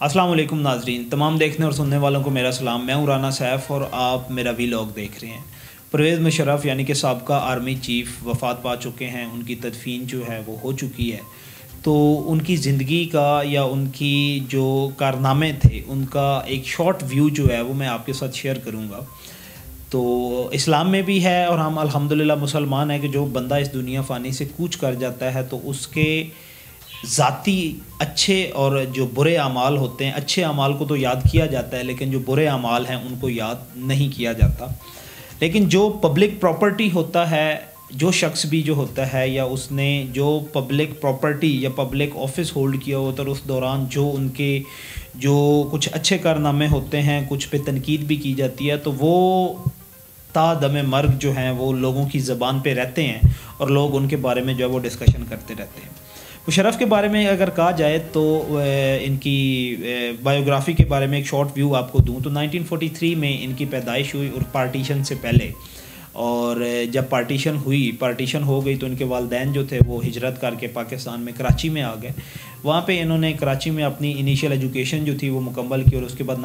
अस्सलाम वालेकुम नाजरीन, तमाम देखने और सुनने वालों को मेरा सलाम। मैं हूं राना सैफ और आप मेरा वीलॉग देख रहे हैं। परवेज़ मुशर्रफ यानी कि साबका आर्मी चीफ़ वफ़ात पा चुके हैं। उनकी तदफ़ीन जो है वो हो चुकी है। तो उनकी ज़िंदगी का या उनकी जो कारनामे थे उनका एक शॉर्ट व्यू जो है वो मैं आपके साथ शेयर करूँगा। तो इस्लाम में भी है और हम अल्हम्दुलिल्लाह मुसलमान हैं कि जो बंदा इस दुनिया फ़ानी से कूच कर जाता है तो उसके ज़ाती अच्छे और जो बुरे अमाल होते हैं, अच्छे अमाल को तो याद किया जाता है लेकिन जो बुरे अमाल हैं उनको याद नहीं किया जाता। लेकिन जो पब्लिक प्रॉपर्टी होता है, जो शख्स भी जो होता है या उसने जो पब्लिक प्रॉपर्टी या पब्लिक ऑफिस होल्ड किया होता है उस दौरान जो उनके जो कुछ अच्छे कारनामे होते हैं, कुछ पे तनकीद भी की जाती है, तो वो ता दमे मर्ग जो हैं वो लोगों की ज़बान पे रहते हैं और लोग उनके बारे में जो है वो डिस्कशन करते रहते हैं। मुशर्रफ के बारे में अगर कहा जाए तो इनकी बायोग्राफ़ी के बारे में एक शॉर्ट व्यू आपको दूं तो 1943 में इनकी पैदाइश हुई और पार्टीशन से पहले। और जब पार्टीशन हो गई तो इनके वालिदैन जो थे वो हिजरत करके पाकिस्तान में कराची में आ गए। वहाँ पे इन्होंने कराची में अपनी इनिशियल एजुकेशन जो थी वो मुकम्मल की और उसके बाद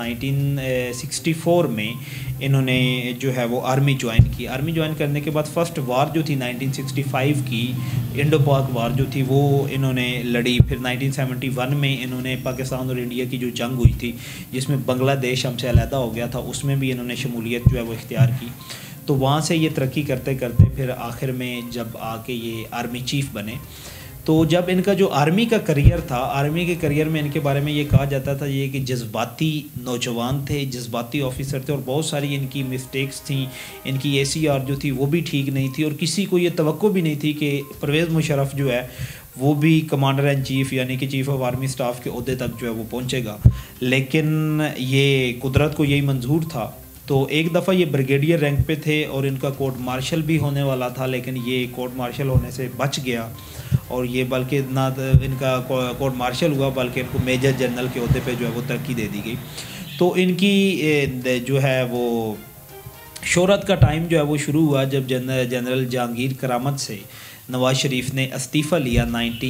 1964 में इन्होंने जो है वो आर्मी ज्वाइन की। आर्मी ज्वाइन करने के बाद फ़र्स्ट वार जो थी 1965 की इंडो पाक वार जो थी वो इन्होंने लड़ी। फिर 1971 में इन्होंने पाकिस्तान और इंडिया की जो जंग हुई थी जिसमें बांग्लादेश हमसे अलहदा हो गया था, उसमें भी इन्होंने शमूलियत जो है वो इख्तियार की। तो वहाँ से ये तरक्की करते करते फिर आखिर में जब आके ये आर्मी चीफ़ बने, तो जब इनका जो आर्मी का करियर था, आर्मी के करियर में इनके बारे में ये कहा जाता था ये कि जज्बाती नौजवान थे, जज्बाती ऑफिसर थे और बहुत सारी इनकी मिस्टेक्स थी। इनकी ACR जो थी वो भी ठीक नहीं थी और किसी को ये तवक्को भी नहीं थी कि परवेज़ मुशर्रफ जो है वो भी कमांडर इन चीफ़ यानी कि चीफ़ ऑफ आर्मी स्टाफ के ओहदे तक जो है वो पहुँचेगा। लेकिन ये कुदरत को यही मंजूर था। तो एक दफ़ा ये ब्रिगेडियर रैंक पे थे और इनका कोर्ट मार्शल भी होने वाला था, लेकिन ये कोर्ट मार्शल होने से बच गया और ये बल्कि ना इनका कोर्ट मार्शल हुआ बल्कि इनको मेजर जनरल के ओहदे पे जो है वो तरक्की दे दी गई। तो इनकी जो है वो शोहरत का टाइम जो है वो शुरू हुआ जब जनरल जहांगीर करामत से नवाज़ शरीफ ने इस्तीफ़ा लिया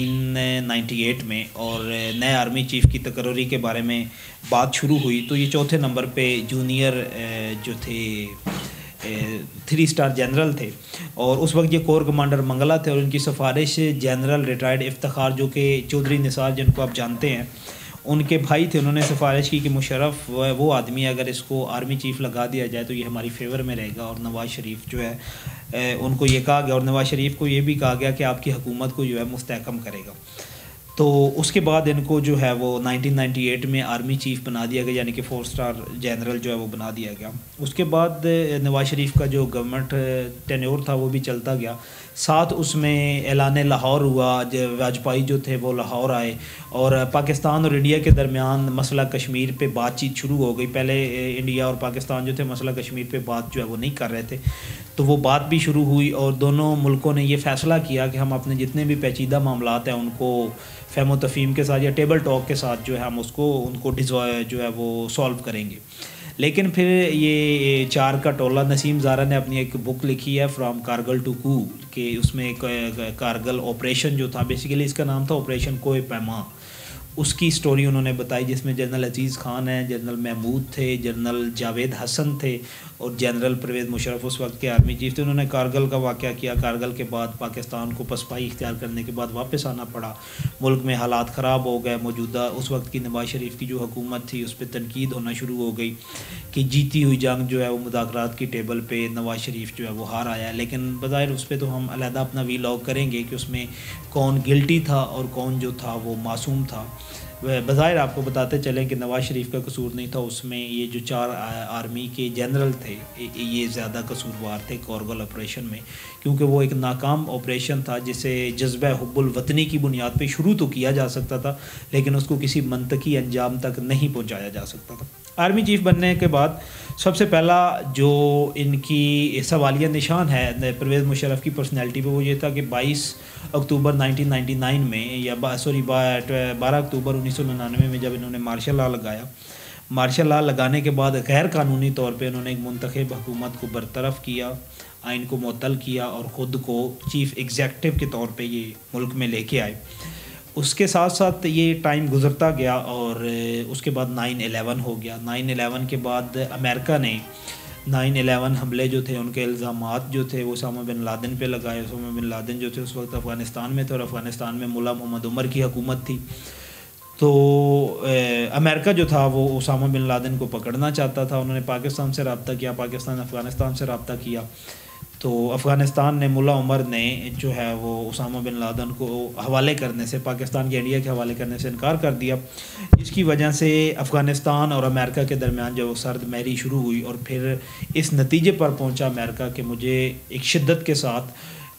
1998 में और नए आर्मी चीफ़ की तकर्री के बारे में बात शुरू हुई। तो ये चौथे नंबर पे जूनियर जो थे 3 स्टार जनरल थे और उस वक्त ये कोर कमांडर मंगला थे और उनकी सिफारिश जनरल रिटायर्ड इफ्तिखार जो कि चौधरी निसार जिनको आप जानते हैं उनके भाई थे, उन्होंने सिफारिश की कि मुशर्रफ वो आदमी अगर इसको आर्मी चीफ़ लगा दिया जाए तो ये हमारी फेवर में रहेगा। और नवाज़ शरीफ जो है उनको ये कहा गया और नवाज़ शरीफ को ये भी कहा गया कि आपकी हुकूमत को जो है मुस्तहकम करेगा। तो उसके बाद इनको जो है वो 1998 में आर्मी चीफ़ बना दिया गया यानी कि 4 स्टार जनरल जो है वो बना दिया गया। उसके बाद नवाज़ शरीफ का जो गवर्नमेंट टेन्योर था वो भी चलता गया। साथ उसमें ऐलान लाहौर हुआ, वाजपेयी जो थे वो लाहौर आए और पाकिस्तान और इंडिया के दरमियान मसला कश्मीर पे बातचीत शुरू हो गई। पहले इंडिया और पाकिस्तान जो थे मसला कश्मीर पे बात जो है वो नहीं कर रहे थे, तो वो बात भी शुरू हुई और दोनों मुल्कों ने ये फ़ैसला किया कि हम अपने जितने भी पेचीदा मामलात हैं उनको फ़हम व तफ़हीम के साथ या टेबल टॉक के साथ जो है हम उनको जो है वो सॉल्व करेंगे। लेकिन फिर ये 4 का टोला नसीम ज़ारा ने अपनी एक बुक लिखी है फ्राम कारगिल टू कू के उसमें एक कारगिल ऑपरेशन जो था, बेसिकली इसका नाम था ऑपरेशन कोय पैमा, उसकी स्टोरी उन्होंने बताई जिसमें जनरल अजीज़ ख़ान हैं, जनरल महमूद थे, जनरल जावेद हसन थे और जनरल परवेज़ मुशर्रफ उस वक्त के आर्मी चीफ़ थे। उन्होंने कारगिल का वाक़या किया। कारगिल के बाद पाकिस्तान को पसपाई इख्तियार करने के बाद वापस आना पड़ा, मुल्क में हालात ख़राब हो गए। मौजूदा उस वक्त की नवाज़ शरीफ की जो हुकूमत थी उस पर तनकीद होना शुरू हो गई कि जीती हुई जंग जो है वो मुज़ाकरात की टेबल पे नवाज़ शरीफ जो है वो हार आया। लेकिन बज़ाहिर उस पर तो हम अलहदा अपना वीलॉग करेंगे कि उसमें कौन गिल्टी था और कौन जो था वो मासूम था। बज़ाहिर आपको बताते चलें कि नवाज़ शरीफ का कसूर नहीं था, उसमें ये जो 4 आर्मी के जनरल थे ये ज़्यादा कसूरवार थे कारगिल ऑपरेशन में, क्योंकि वो एक नाकाम ऑपरेशन था जिसे जज्बा हुब्बुल वतनी की बुनियाद पे शुरू तो किया जा सकता था लेकिन उसको किसी मंतकी अंजाम तक नहीं पहुंचाया जा सकता था। आर्मी चीफ़ बनने के बाद सबसे पहला जो इनकी सवालिया निशान है परवेज़ मुशर्रफ की पर्सनैलिटी पे वो ये था कि 22 अक्टूबर 1999 में या 12 अक्टूबर 1999 में जब इन्होंने मार्शल लॉ लगाया, मार्शल लॉ लगाने के बाद गैर कानूनी तौर पे इन्होंने एक मुंतखब हुकूमत को बरतरफ किया, आइन को मुअत्तल किया और ख़ुद को चीफ़ एग्जेक्टिव के तौर पे ये मुल्क में लेके आए। उसके साथ साथ ये टाइम गुज़रता गया और उसके बाद 9/11 हो गया। 9/11 के बाद अमेरिका ने 9/11 हमले जो थे उनके इल्ज़ामात जो थे वो उसामा बिन लादेन पे लगाए। उसामा बिन लादेन जो थे उस वक्त अफ़गानिस्तान में थे और अफ़गानिस्तान में मुल्ला मोहम्मद उमर की हुकूमत थी। तो अमेरिका जो था वो उसामा बिन लादेन को पकड़ना चाहता था। उन्होंने पाकिस्तान से रब्ता किया, पाकिस्तान अफ़गानिस्तान से रब्ता किया। तो अफ़गानिस्तान ने, मुल्ला उमर ने जो है वो उसामा बिन लादेन को हवाले करने से, पाकिस्तान के इंडिया के हवाले करने से इनकार कर दिया, जिसकी वजह से अफ़गानिस्तान और अमेरिका के दरमियान जो सर्द महरी शुरू हुई और फिर इस नतीजे पर पहुंचा अमेरिका कि मुझे एक शिद्दत के साथ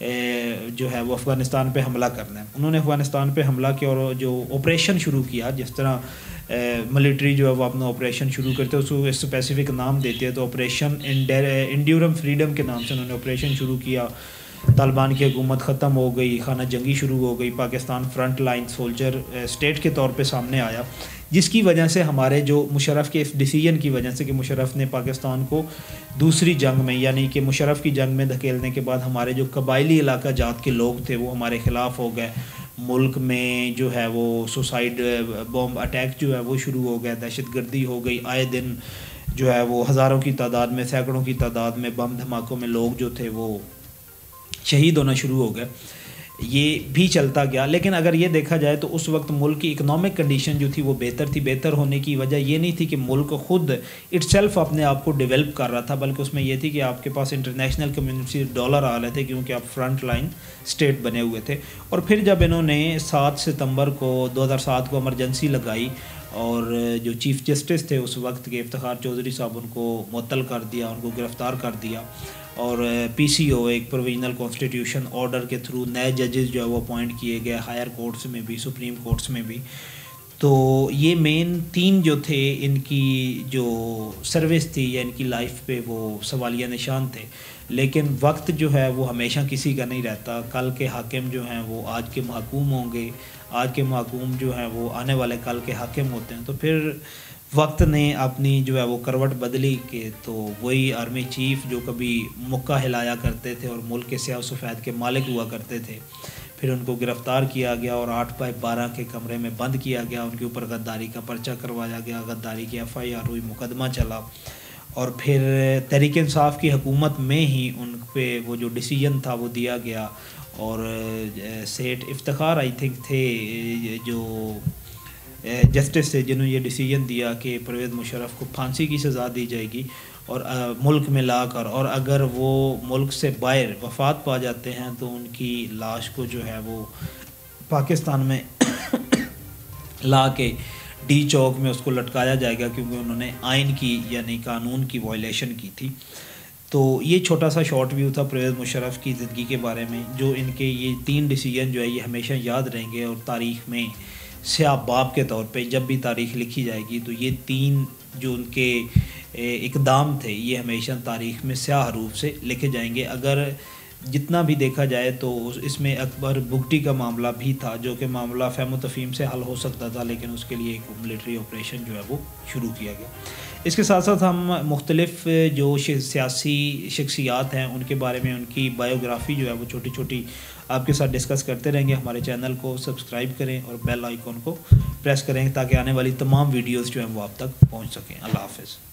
जो है वो अफ़गानिस्तान पे हमला करना है। उन्होंने अफ़गानिस्तान पे हमला किया और जो ऑपरेशन शुरू किया, जिस तरह मिलिट्री जो है वो अपना ऑपरेशन शुरू करते हैं उसको स्पेसिफिक नाम देती है, तो ऑपरेशन इंड्यूरम फ्रीडम के नाम से उन्होंने ऑपरेशन शुरू किया। तालिबान की हुकूमत ख़त्म हो गई, खाना जंगी शुरू हो गई, Pakistan front line soldier state के तौर पे सामने आया, जिसकी वजह से हमारे जो मुशर्रफ के इस डिसीजन की वजह से कि मुशर्रफ ने पाकिस्तान को दूसरी जंग में, यानी कि मुशर्रफ की जंग में धकेलने के बाद हमारे जो कबायली इलाका जात के लोग थे वो हमारे ख़िलाफ़ हो गए। मुल्क में जो है वो सुसाइड बॉम्ब अटैक जो है वो शुरू हो गया, दहशतगर्दी हो गई। आए दिन जो है वो हज़ारों की तादाद में, सैकड़ों की तादाद में बम धमाकों में लोग जो थे वो शहीद होना शुरू हो गए। ये भी चलता गया, लेकिन अगर ये देखा जाए तो उस वक्त मुल्क की इकनॉमिक कंडीशन जो थी वो बेहतर थी। बेहतर होने की वजह ये नहीं थी कि मुल्क ख़ुद इट्सेल्फ अपने आप को डेवलप कर रहा था, बल्कि उसमें यह थी कि आपके पास इंटरनेशनल कम्युनिटी डॉलर आ रहे थे, क्योंकि आप फ्रंट लाइन स्टेट बने हुए थे। और फिर जब इन्होंने 7 सितंबर को 2007 को इमरजेंसी लगाई और जो चीफ़ जस्टिस थे उस वक्त के इफ्तिखार चौधरी साहब, उनको मुअत्तल कर दिया, उनको गिरफ़्तार कर दिया और PCO एक प्रोविजनल कॉन्स्टिट्यूशन ऑर्डर के थ्रू नए जजेस जो है वो अपॉइंट किए गए, हायर कोर्ट्स में भी, सुप्रीम कोर्ट्स में भी। तो ये मेन 3 जो थे इनकी जो सर्विस थी या इनकी लाइफ पे वो सवालिया निशान थे। लेकिन वक्त जो है वो हमेशा किसी का नहीं रहता। कल के हाकिम जो हैं वो आज के महकूम होंगे, आज के महकूम जो हैं वो आने वाले कल के हाकिम होते हैं। तो फिर वक्त ने अपनी जो है वो करवट बदली के तो वही आर्मी चीफ़ जो कभी मुक्का हिलाया करते थे और मुल्क के स्याह सफ़ेद के मालिक हुआ करते थे, फिर उनको गिरफ़्तार किया गया और 8/12 के कमरे में बंद किया गया। उनके ऊपर गद्दारी का पर्चा करवाया गया, गद्दारी की FIR हुई, मुकदमा चला और फिर तहरीक इंसाफ की हुकूमत में ही उन पे वो जो डिसीजन था वो दिया गया। और सेठ इफ्तिखार आई थिंक थे जो जस्टिस थे जिन्होंने ये डिसीजन दिया कि परवेज़ मुशर्रफ को फांसी की सज़ा दी जाएगी और मुल्क में लाकर, और अगर वो मुल्क से बाहर वफ़ात पा जाते हैं तो उनकी लाश को जो है वो पाकिस्तान में ला के D चौक में उसको लटकाया जाएगा, क्योंकि उन्होंने आइन की यानी कानून की वायलेशन की थी। तो ये छोटा सा शॉर्ट व्यू था परवेज़ मुशर्रफ की ज़िंदगी के बारे में। जो इनके ये 3 डिसीजन जो है ये हमेशा याद रहेंगे और तारीख़ में स्याह बाब के तौर पे जब भी तारीख़ लिखी जाएगी तो ये 3 जो उनके इक़दाम थे ये हमेशा तारीख़ में स्याह हरूफ से लिखे जाएंगे। अगर जितना भी देखा जाए तो इसमें अकबर बुगटी का मामला भी था, जो कि मामला फ़हम तफ़हीम से हल हो सकता था, लेकिन उसके लिए एक मिलिट्री ऑपरेशन जो है वो शुरू किया गया। इसके साथ साथ हम मुख्तलिफ़ जो सियासी शख्सियात हैं उनके बारे में, उनकी बायोग्राफ़ी जो है वो छोटी छोटी आपके साथ डिस्कस करते रहेंगे। हमारे चैनल को सब्सक्राइब करें और बेल आइकॉन को प्रेस करें ताकि आने वाली तमाम वीडियोज़ जो हैं वो आप तक पहुँच सकें। अल्लाह हाफ़िज़।